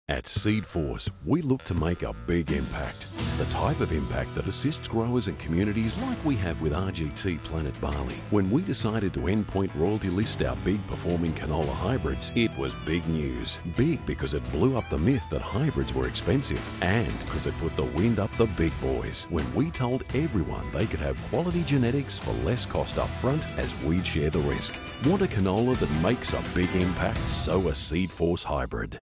At Seed Force, we look to make a big impact. The type of impact that assists growers and communities like we have with RGT Planet Barley. When we decided to endpoint royalty list our big performing canola hybrids, it was big news. Big because it blew up the myth that hybrids were expensive, and because it put the wind up the big boys when we told everyone they could have quality genetics for less cost up front as we'd share the risk. Want a canola that makes a big impact? Sow a Seed Force hybrid.